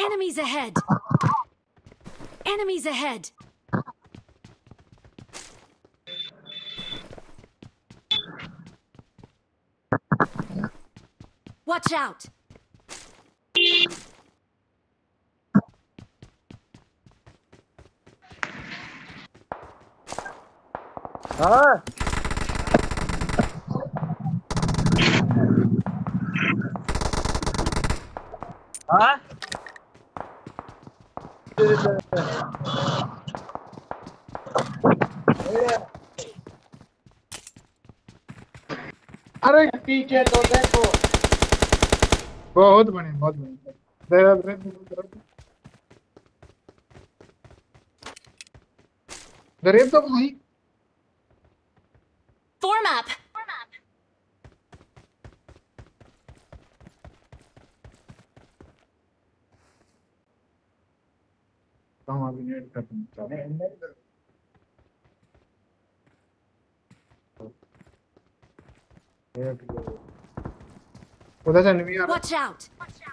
Enemies ahead! Enemies ahead! Watch out! हाँ हाँ अरे पीछे तो देखो। बहुत बढ़िया बहुत बढ़िया। दरेब तो भाई Form up! हम अभी नेट कर दूंगा। उधर से एनिमी आ रहा Watch out!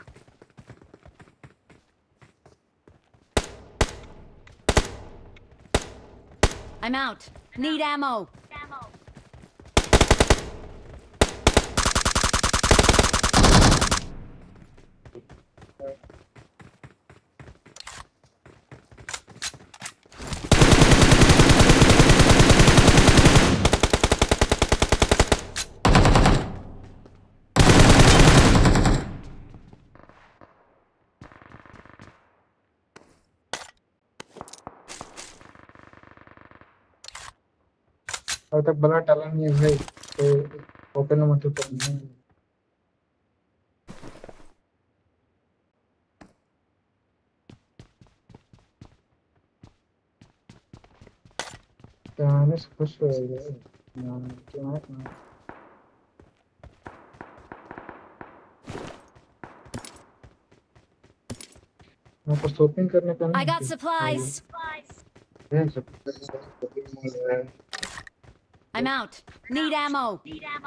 I'm out. Need ammo. अब तक बड़ा टाला नहीं है भाई, तो ओपन में मत करना। क्या से खुश हो गए ना क्या ना। मैं तो शॉपिंग करने का I नहीं got है। supplies. ये सब I'm out. Need ammo.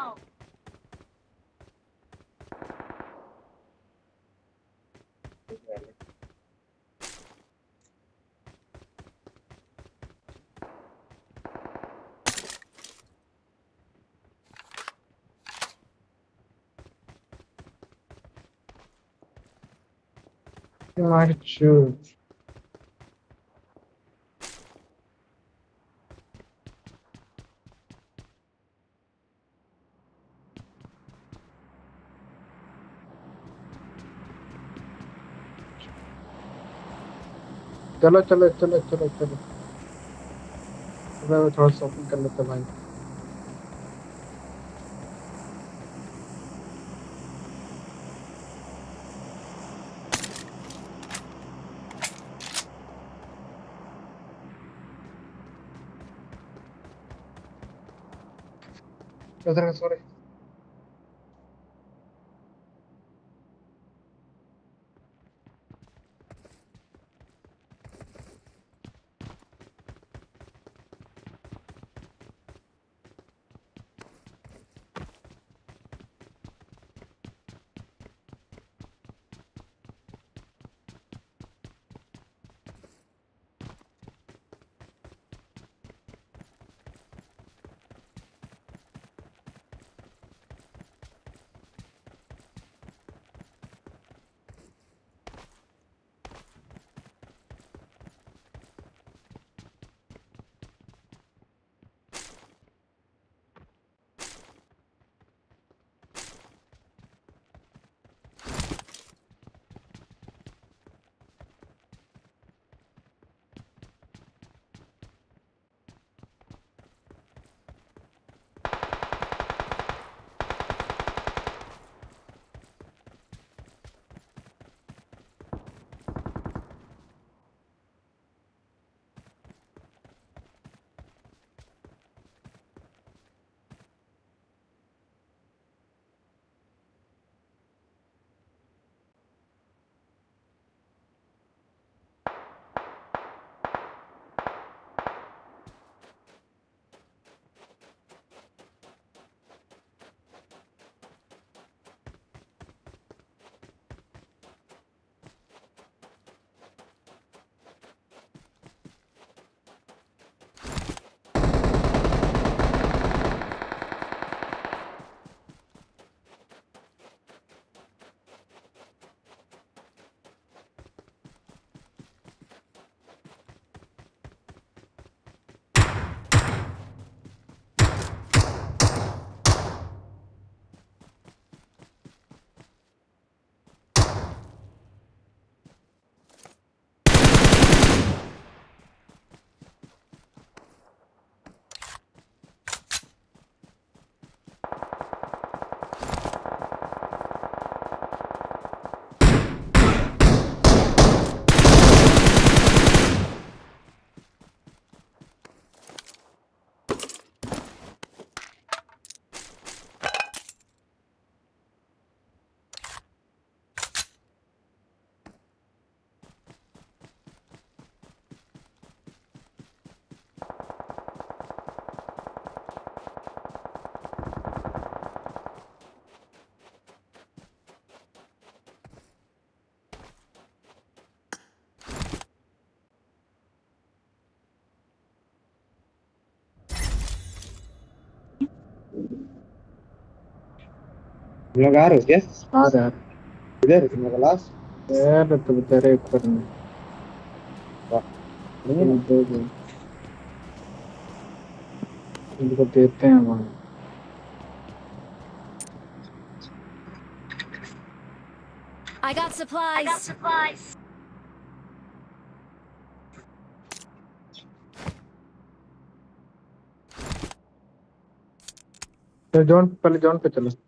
मार चूर। चलो चलो चलो चलो चलो, मैं थोड़ा शॉपिंग कर लेता भाई। उधर सॉरी। लोग आ रहे हो क्या? आ रहा है इधर तुम लोग क्लास? यार, तो बेचारे ऊपर में वाह, नहीं है ना? दे दे इनको देते हैं वहाँ। I got supplies. तो जॉन, पहले जॉन पे चलो।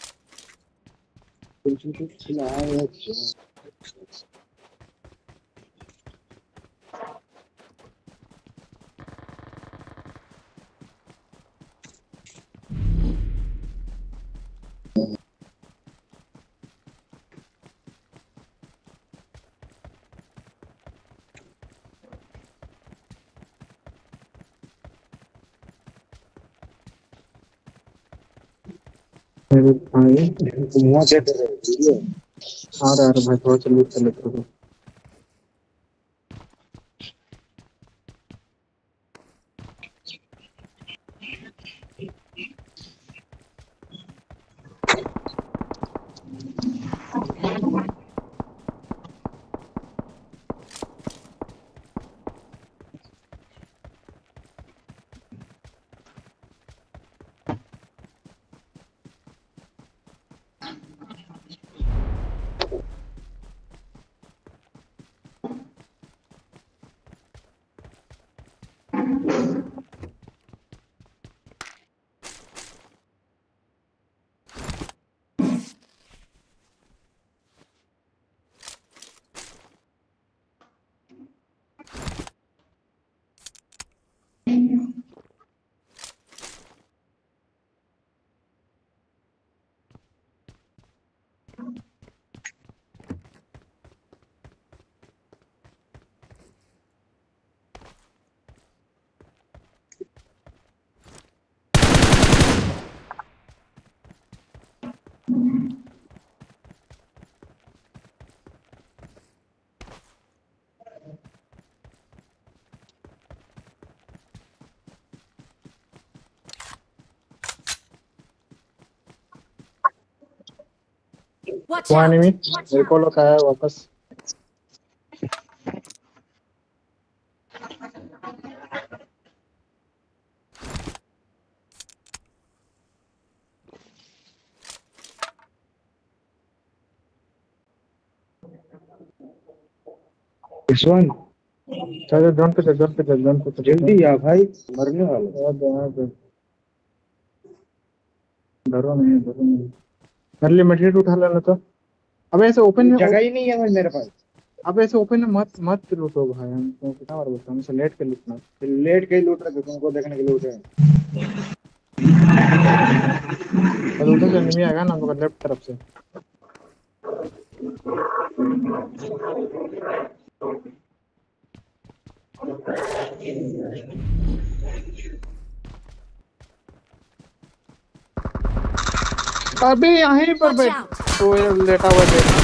मेरे भाई तुम वहाँ क्या कर रहे हो? वीडियो? आ रहा है भाई, थोड़ा सा लूट कर लेते हो। Watch वो out. एनिमी मेरे को लोग आया है वापस। विश्वान, चलो जॉन पे चल, जॉन पे चल, जॉन पे चल। जल्दी आ भाई, मरने वाले। यहाँ पे डरो नहीं, डरो नहीं। मेरे लिए मटेरियल उठा लेना तो। अब ऐसे ओपन में जगह ही नहीं है भाई मेरे पास। अब ऐसे ओपन में मत मत लूटो भाई, हम तुमको कितना बार बोलता हूँ, हमसे लेट के लूटना। लेट के ही लूट रहे थे, तुमको देखने के लिए उठे हैं। और उधर से एनिमी आएगा ना, मगर लेफ्ट तरफ से। अबे यहीं पर Watch बैठ out. तो ये लेटा हुआ देखा।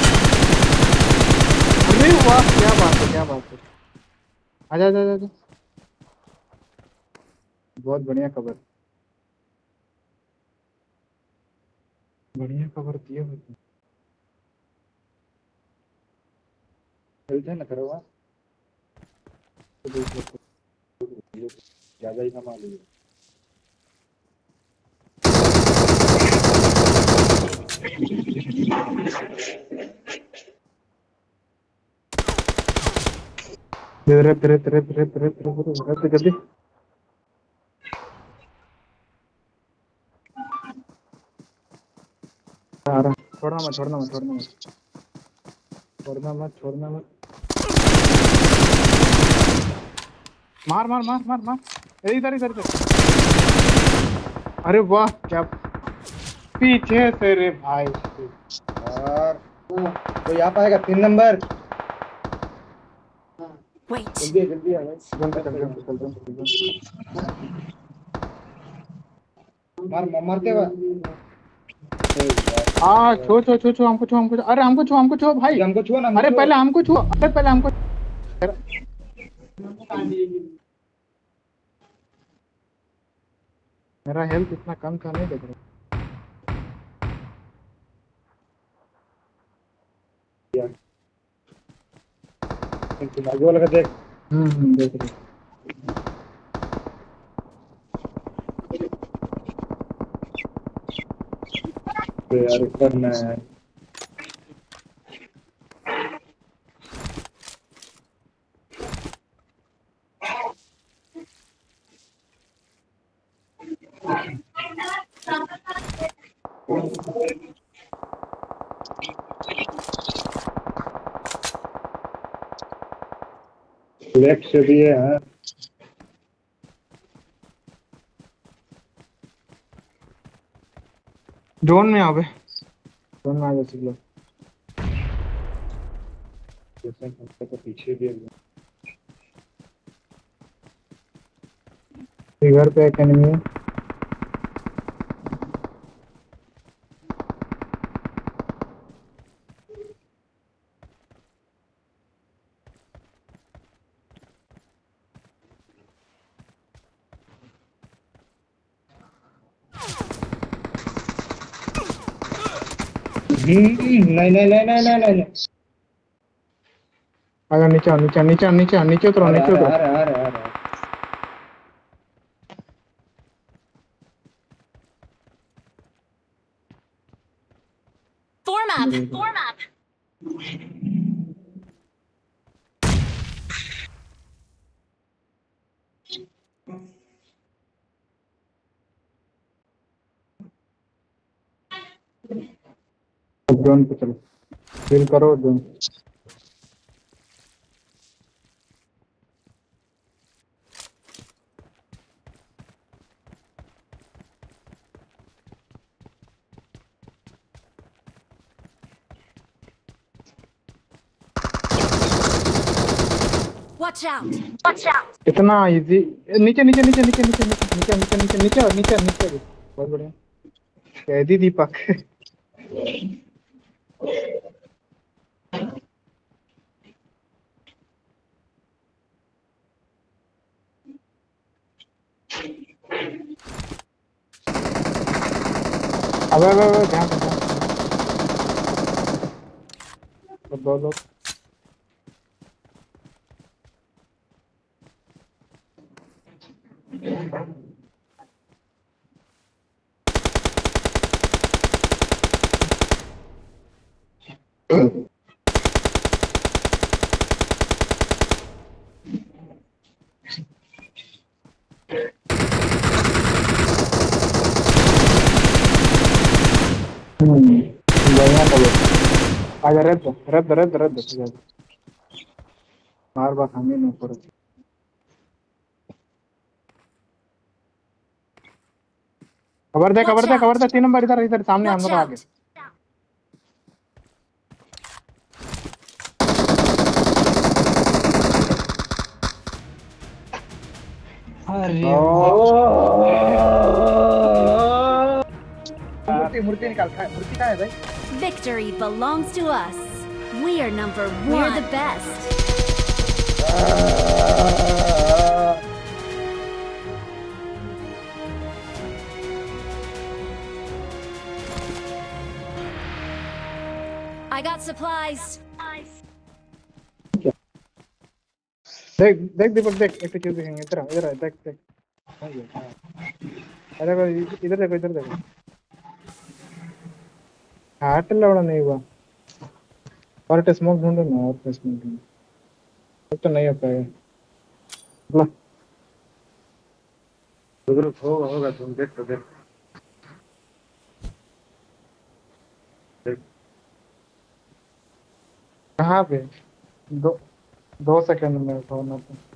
अरे वाह, क्या बात है, क्या बात है। आजा आजा आजा आजा। बहुत बढ़िया कवर, बढ़िया कवर दिए हुए थे। चलते हैं ना, करो वहाँ। तो देख लो। ज्यादा ही कमा लिए। तेरे तेरे तेरे तेरे तेरे तेरे तेरे जल्दी आ रहा। छोड़ना मत, छोड़ना मत, छोड़ना मत, छोड़ना मत, छोड़ना मत। मार मार मार मार मार। इधर इधर इधर। अरे वाह, क्या पीछे से रे भाई। और कोई आ पाएगा 3 नंबर? Wait. जल्दी जल्दी आ भाई। जल्दी चल, जल्दी चल, जल्दी चल। मारते हुआ। छो छो छो छो, हमको छो, हमको छो। अरे हमको छो, हमको छो भाई। हमको छुआ ना, हमको अरे छुआ। पहले हमको छो, अरे पहले हमको। मेरा हेल्थ इतना कम था, नहीं देख रहा। आगे वाला का देख। देख रहे। तो यार ऊपर में है। लेफ्ट से भी है हाँ। जोन में आ गए, जोन में आ गए सब लोग। जैसे हमसे तो पीछे भी है। फिगर पे एक एनिमी है। नहीं नहीं नहीं नहीं नहीं नहीं। अगर नीचे नीचे नीचे नीचे नीचे उतरो, आ नीचे रहा उतरो। आ रहा आ रहा आ रहा। Form up. Form up. Zone पे चलो, फिल करो जोन। Watch out. इतना इजी। नीचे नीचे नीचे नीचे नीचे नीचे नीचे नीचे नीचे नीचे नीचे नीचे। बहुत बढ़िया, कैदी दीपक। अबे ध्यान से, ध्यान से। दो लोग। बढ़िया था वो। आजा, रख दो रख दो रख दो रख दो। बार बार हमें नहीं करो। खबर दे खबर Watch दे खबर दे, out. 3 नंबर इधर इधर सामने Watch अंदर आगे। out. अरे मूर्ति मूर्ति निकाल, मूर्ति कहाँ है भाई? Victory belongs to us. We are number one. We're the best. I got supplies. देख देख दीपक देख, एक चीज दिखेंगे। इधर इधर है, देख देख। अरे भाई इधर देखो, इधर देखो। हार्ट लौड़ा नहीं हुआ। और स्मोक ढूंढो ना, और स्मोक ढूंढो। तो नहीं हो पाएगा। रुक होगा तुम देख तो देख। कहाँ पे? 2 2 सेकंड में होना था।